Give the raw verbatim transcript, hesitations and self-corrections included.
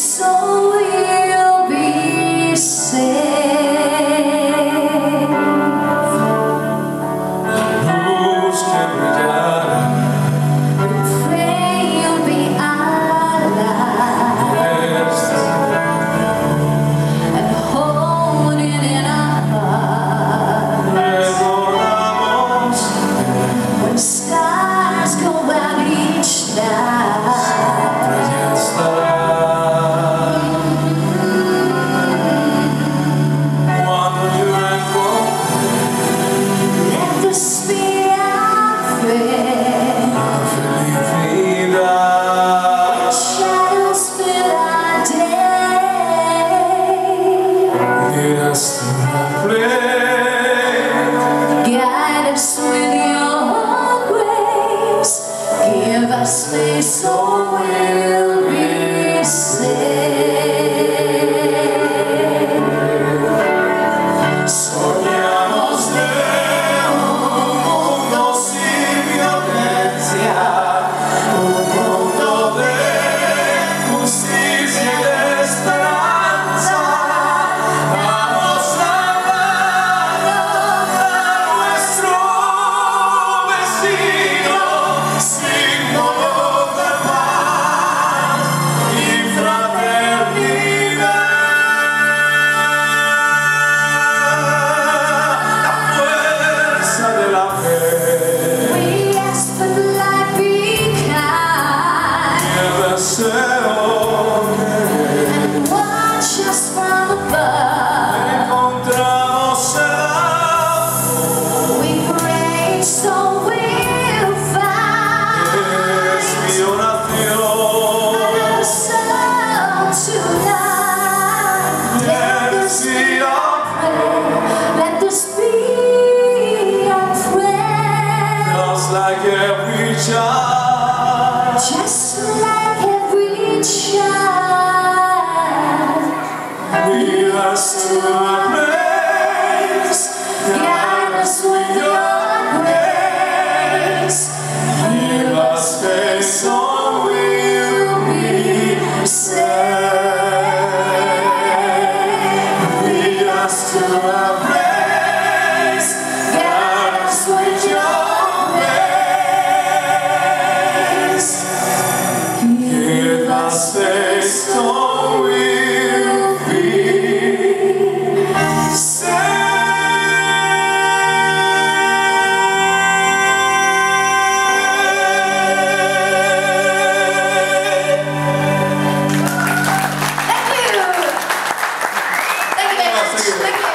so we'll be safe. Luz que brillará, We pray you'll be alive and hold it in our hearts. recordamos When stars go out each night, allí estará. Cuando yo encontré let this be our prayer. la felicidad, Shadows fill our day. dirás tú la plena. Guide us with your grace. Give us space so we'll be safe. Soñamos de un mundo sin violencia, un mundo de justicia y de esperanza. Damos la mano a nuestro vecino, símbolo de paz y fraternidad. De la fe, We ask for life be kind. el deseo And watch us from above. encontramos el amor. We pray so we'll find Es mi oración. our soul tonight. Let this be our prayer. Let this be our prayer. Just like every child, Just like every child, lead us to a place. guide us with your grace. Give us faith so we'll be saved. Lead us to a place. Guide us with your grace. Give us faith so we'll be saved. Thank you. Thank you very much. Thank you.